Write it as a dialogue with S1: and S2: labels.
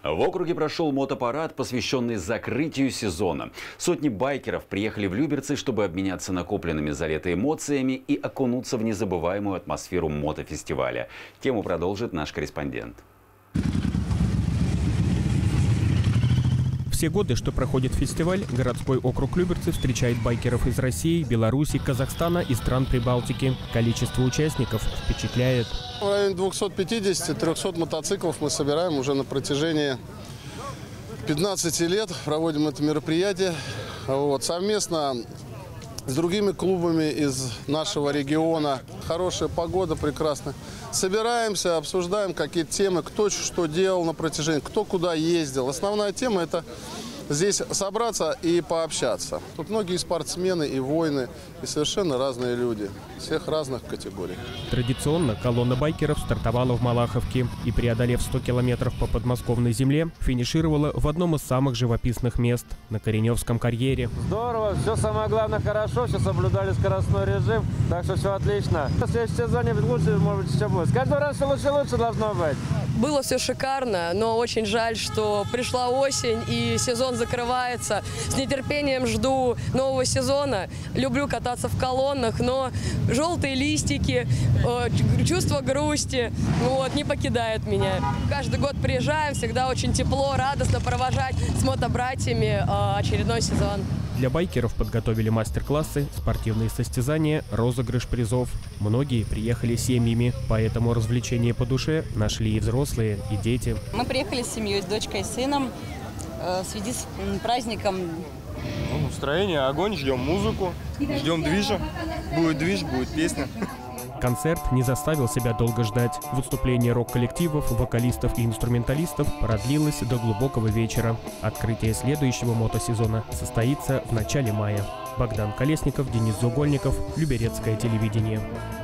S1: В округе прошел мотопарад, посвященный закрытию сезона. Сотни байкеров приехали в Люберцы, чтобы обменяться накопленными за лето эмоциями и окунуться в незабываемую атмосферу мотофестиваля. Тему продолжит наш корреспондент.
S2: Все годы, что проходит фестиваль, городской округ Люберцы встречает байкеров из России, Беларуси, Казахстана и стран Прибалтики. Количество участников впечатляет.
S3: В районе 250-300 мотоциклов мы собираем уже на протяжении 15 лет. Проводим это мероприятие совместно с другими клубами из нашего региона. Хорошая погода, прекрасно. Собираемся, обсуждаем какие-то темы, кто что делал на протяжении, кто куда ездил. Основная тема – это здесь собраться и пообщаться. Тут многие спортсмены и воины, и совершенно разные люди, всех разных категорий.
S2: Традиционно колонна байкеров стартовала в Малаховке и, преодолев 100 километров по подмосковной земле, финишировала в одном из самых живописных мест – на Кореневском карьере.
S4: Здорово, все самое главное хорошо, все соблюдали скоростной режим, так что все отлично. В следующем сезоне лучше, может быть, еще будет. С каждого раза все лучше должно быть.
S5: Было все шикарно, но очень жаль, что пришла осень и сезон закрывается. С нетерпением жду нового сезона. Люблю кататься в колоннах, но желтые листики, чувство грусти не покидает меня. Каждый год приезжаем, всегда очень тепло, радостно провожать с мотобратьями очередной сезон.
S2: Для байкеров подготовили мастер-классы, спортивные состязания, розыгрыш призов. Многие приехали семьями, поэтому развлечения по душе нашли и взрослые, и дети.
S6: Мы приехали с семьей, с дочкой и сыном в связи с праздником.
S7: Настроение, огонь, ждем музыку, ждем движа. Будет движ, будет песня.
S2: Концерт не заставил себя долго ждать. Выступление рок-коллективов, вокалистов и инструменталистов продлилось до глубокого вечера. Открытие следующего мотосезона состоится в начале мая. Богдан Колесников, Денис Зугольников, Люберецкое телевидение.